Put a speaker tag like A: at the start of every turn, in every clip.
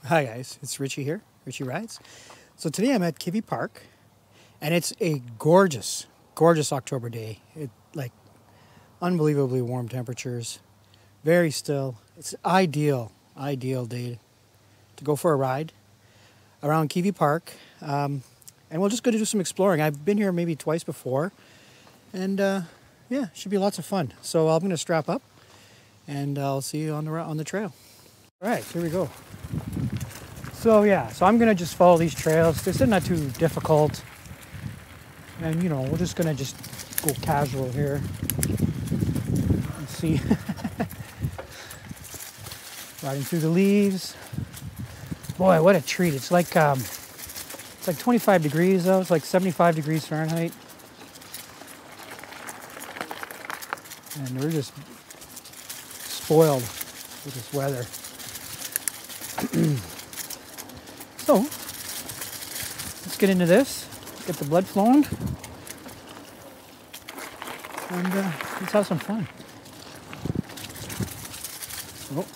A: Hi guys, it's Richie here, Richie Rides. So today I'm at Kivi Park and it's a gorgeous, gorgeous October day. Like unbelievably warm temperatures, very still. It's ideal day to go for a ride around Kivi Park. And we're just going to do some exploring. I've been here maybe twice before and yeah, should be lots of fun. So I'm going to strap up and I'll see you on the trail. All right, here we go. So I'm gonna just follow these trails. They're not too difficult, and we're just gonna go casual here. Let's see, riding through the leaves. Boy, what a treat! It's like 25 degrees though. It's like 75 degrees Fahrenheit, and we're just spoiled with this weather. So, let's get into this, get the blood flowing, and let's have some fun. Oh.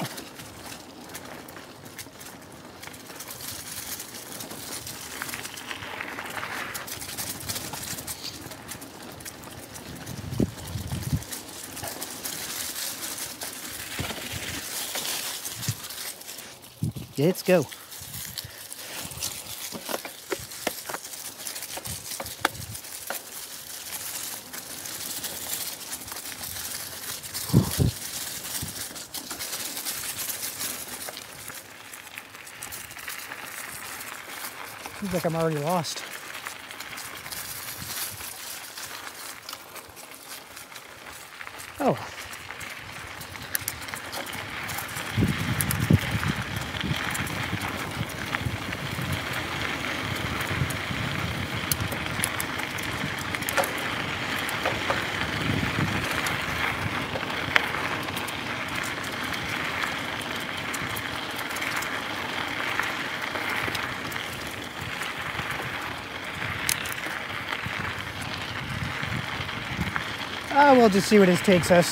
A: Let's go. Seems like I'm already lost. Oh. We'll just see where this takes us.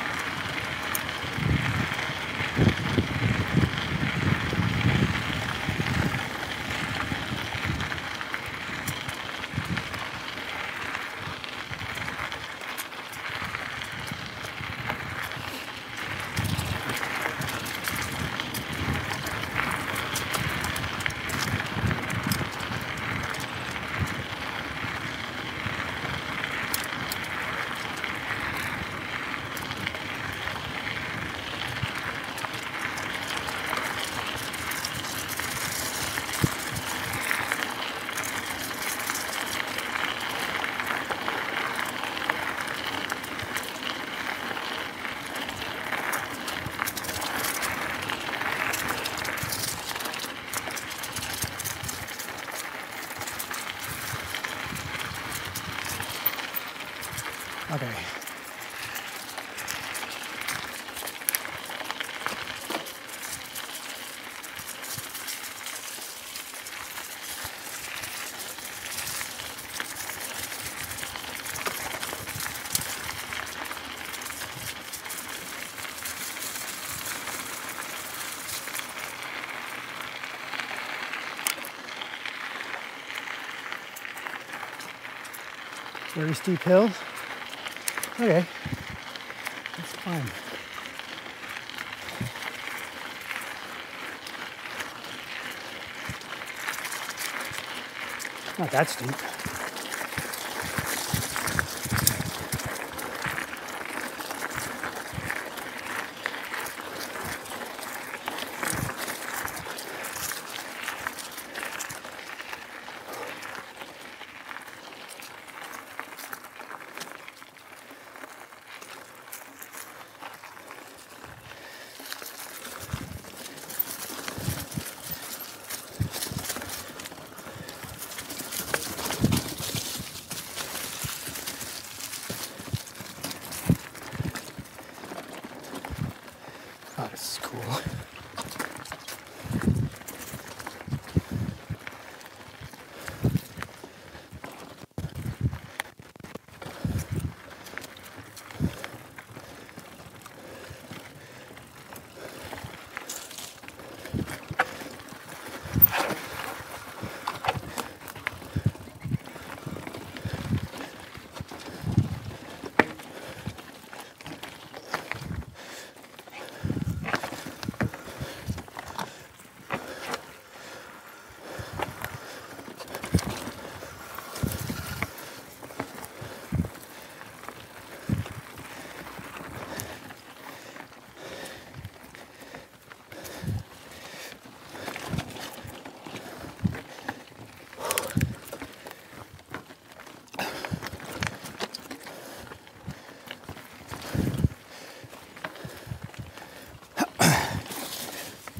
A: Okay. Very steep hill. Okay, that's fine. Not that steep.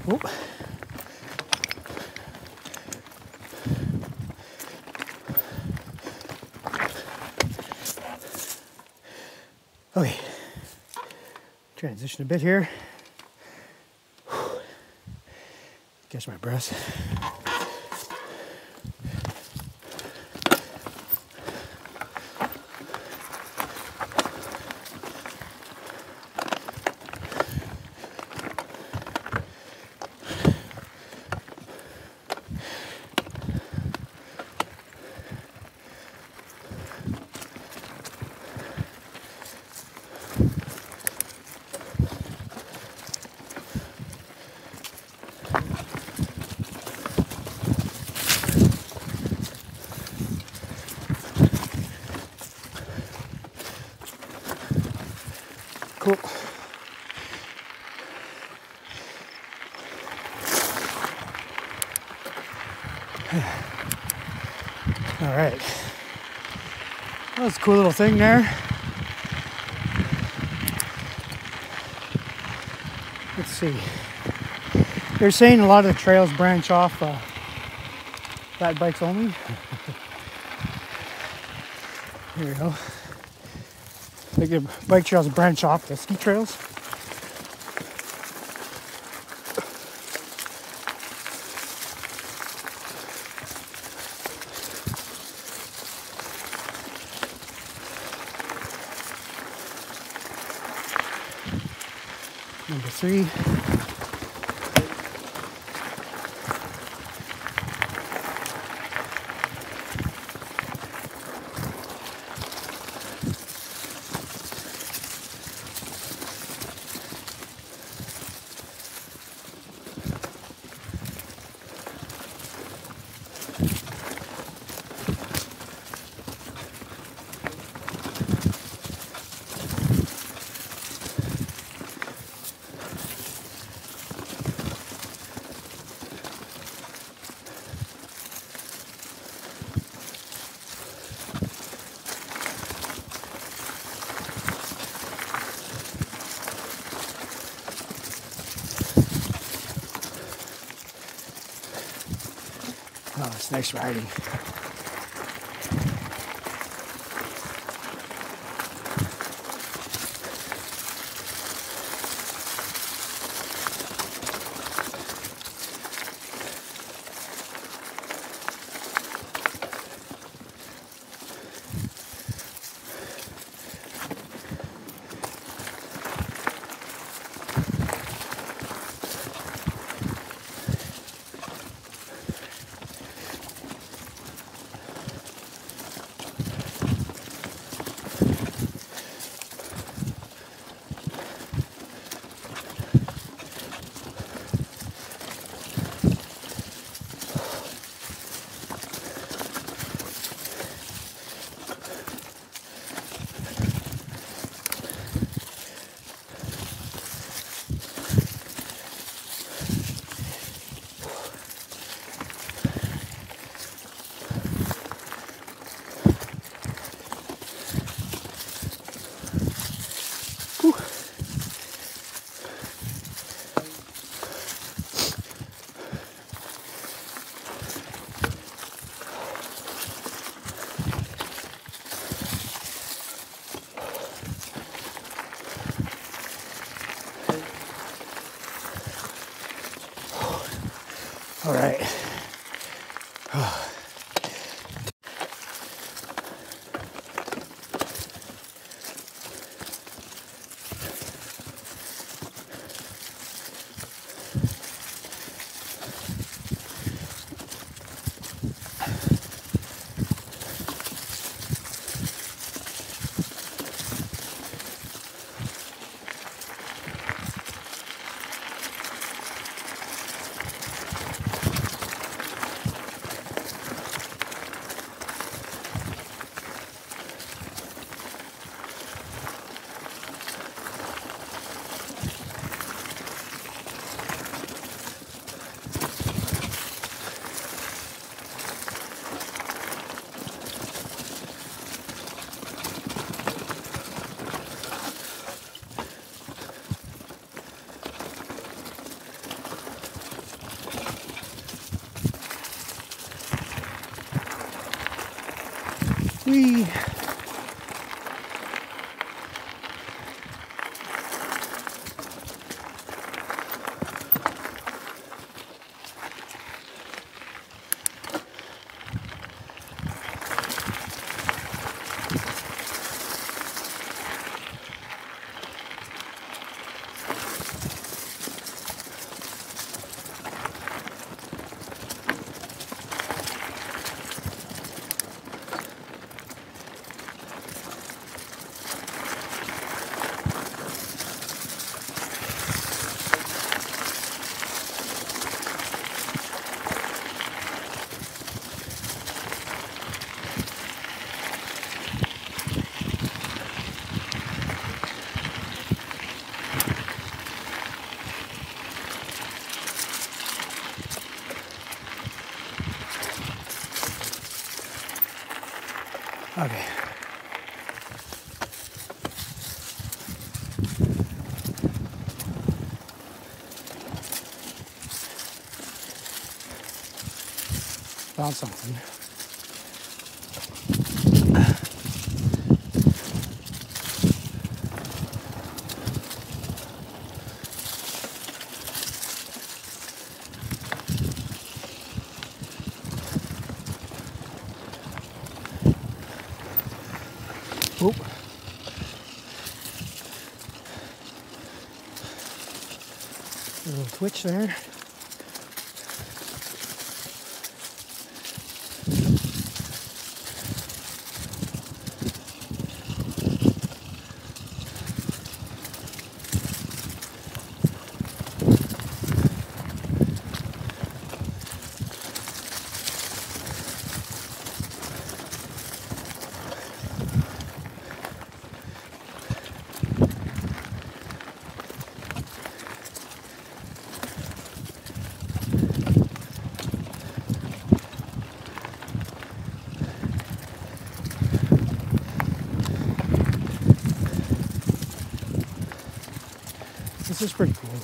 A: Oh. Okay, transition a bit here. Catch my breath. Cool. All right. That was a cool little thing there. Let's see. They're saying a lot of the trails branch off flat bikes only. Here we go. Like the bike trails branch off the ski trails. Number 3. Oh, it's nice riding. All right. Whee! Okay. Found something. Oop. A little twitch there. This is pretty cool.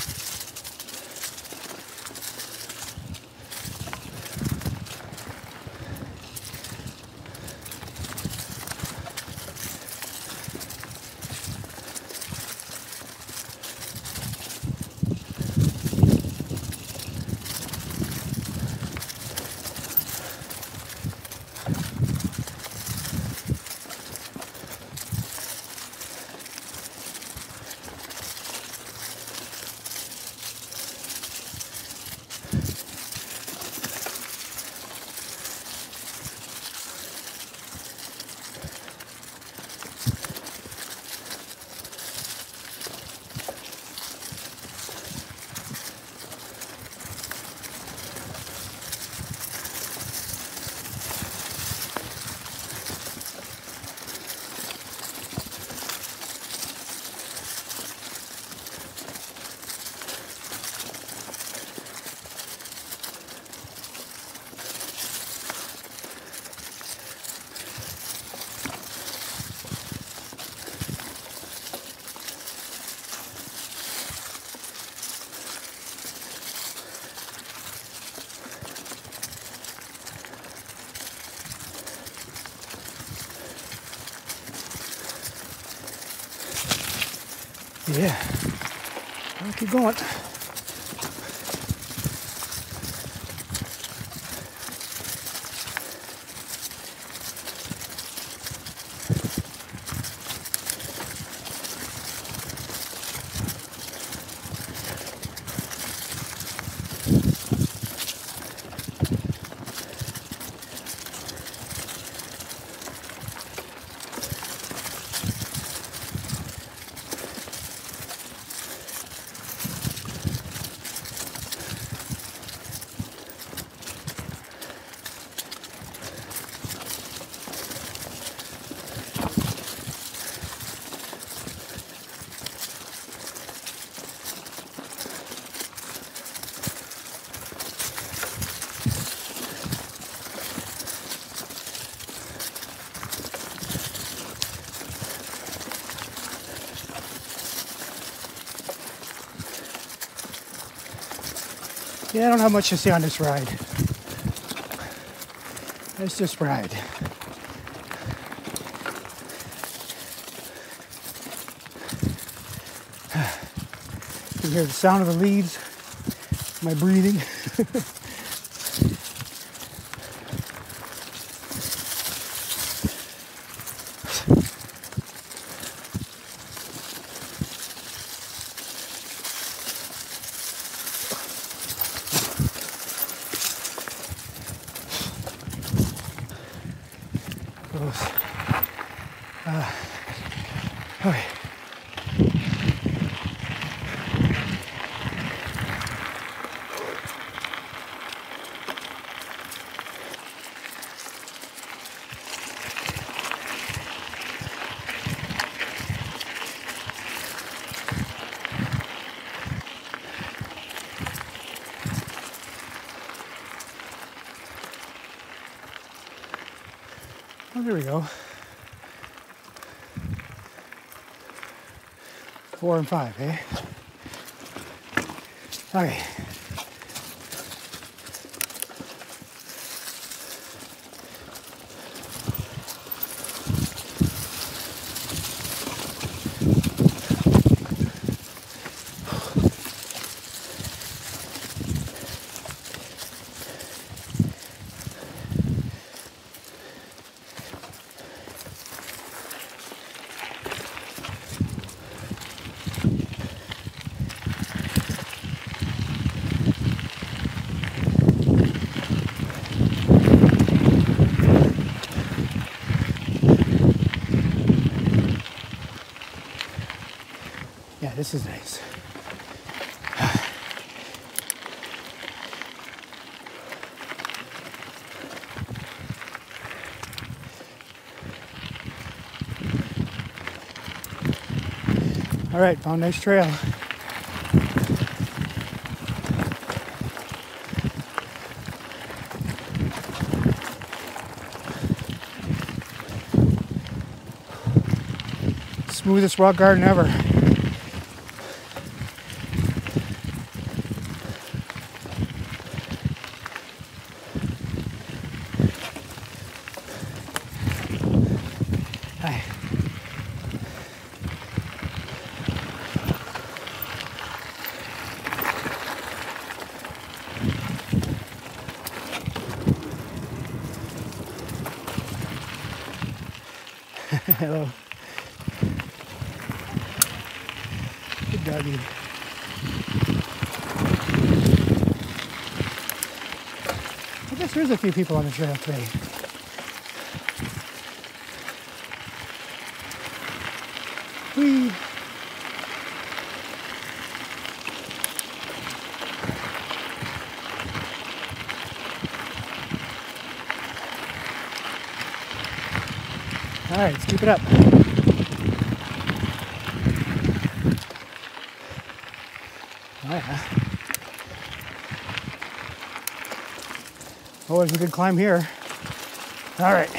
A: Yeah, I'll keep going. Yeah, I don't have much to say on this ride. Let's just ride. You hear the sound of the leaves, my breathing. Okay. Oh, there we go. 4 and 5, eh? Okay. Yeah, this is nice. All right, found a nice trail. Smoothest rock garden ever. Hi. Hello. Good doggy. I guess there's a few people on the trail today. Whee! All right, let's keep it up. Oh yeah. Oh, there's a good climb here. All right.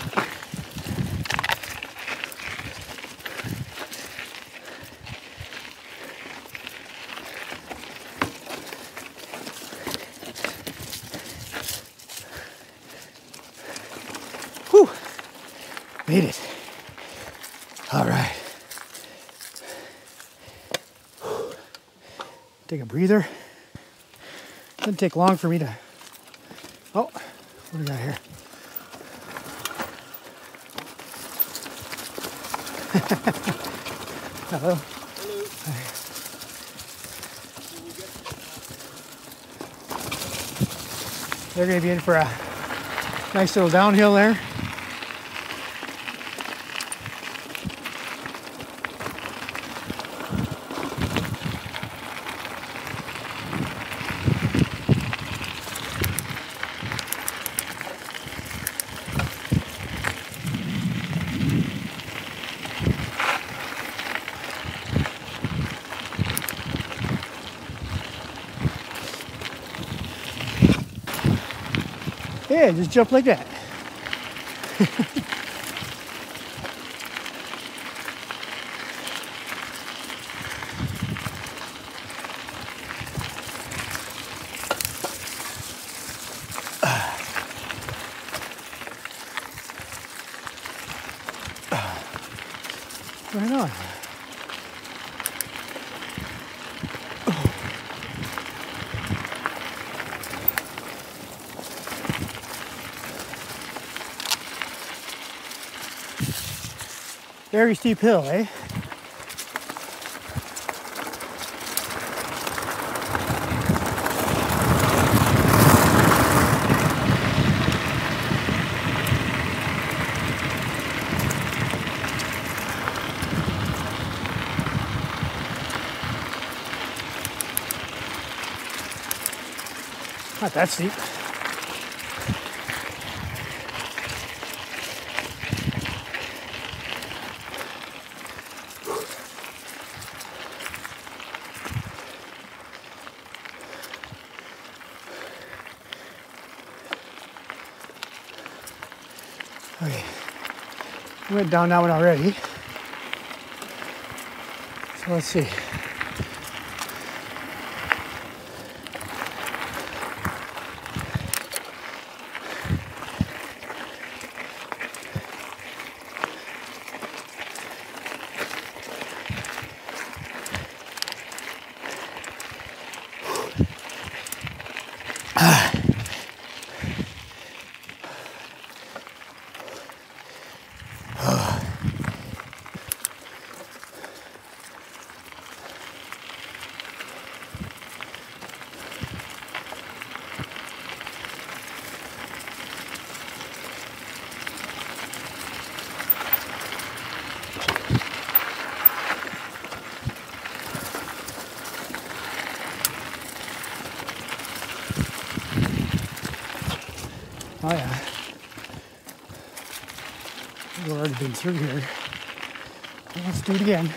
A: Whew. Made it. All right. Take a breather. Doesn't take long for me to... Oh, what do we got here? Hello.
B: Hello.
A: They're going to be in for a nice little downhill there. Yeah, just jump like that. Right on. Very steep hill, eh? Not that steep. Okay, we went down that one already. So let's see. Oh yeah, we've already been through here. Let's do it again.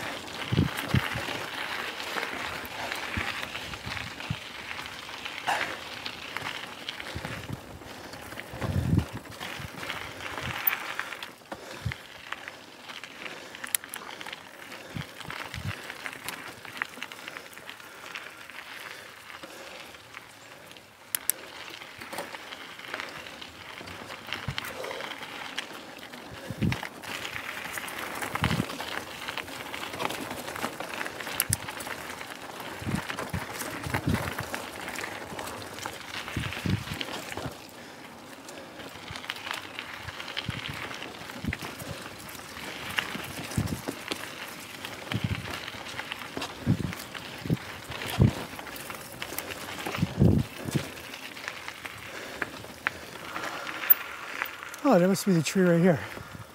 A: Oh, that must be the tree right here.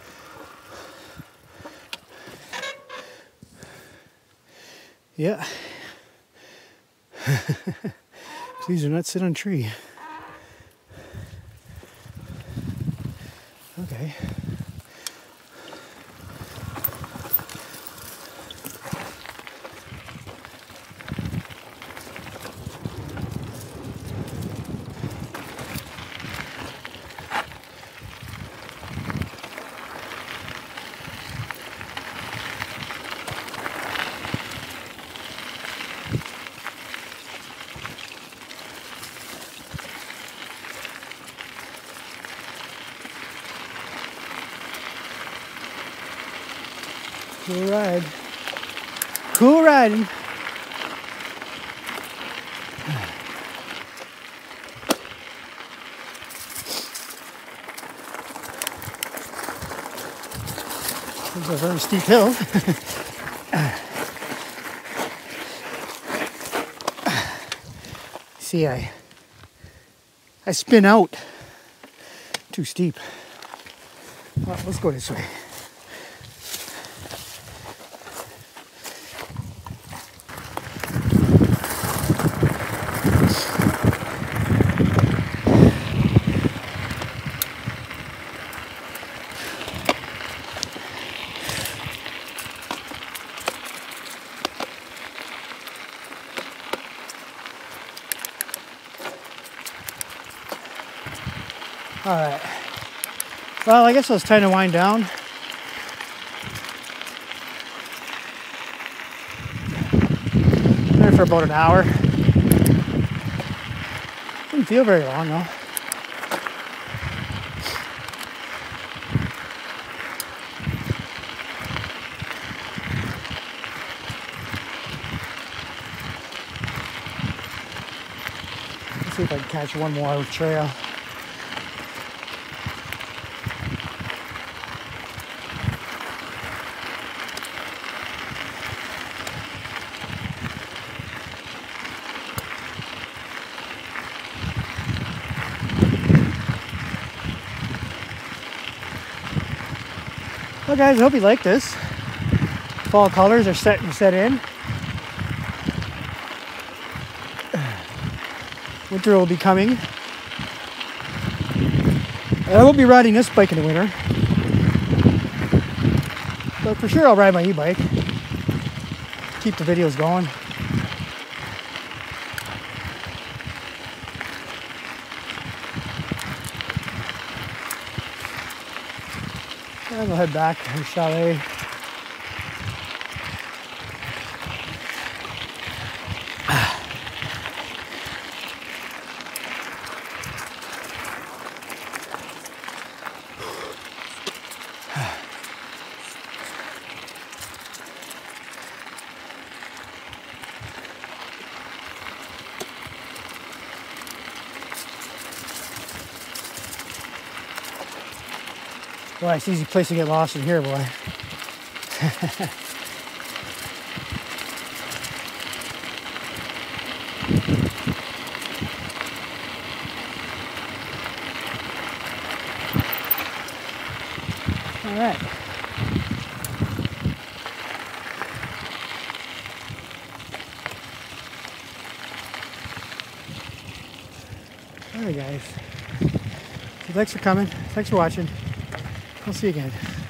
A: Yeah. Please do not sit on a tree. Okay. Cool ride. Cool riding. This is a very steep hill. See, I spin out. Too steep. Well, let's go this way. All right. Well, I guess it's time to wind down. There for about an hour. Didn't feel very long though. Let's see if I can catch one more trail. Well guys, I hope you like this. Fall colors are starting to set in. Winter will be coming. And I won't be riding this bike in the winter. But for sure I'll ride my e-bike. Keep the videos going. And we'll head back to the chalet. Boy, it's an easy place to get lost in here, boy. All right. All right, guys. So thanks for coming. Thanks for watching. I'll see you again.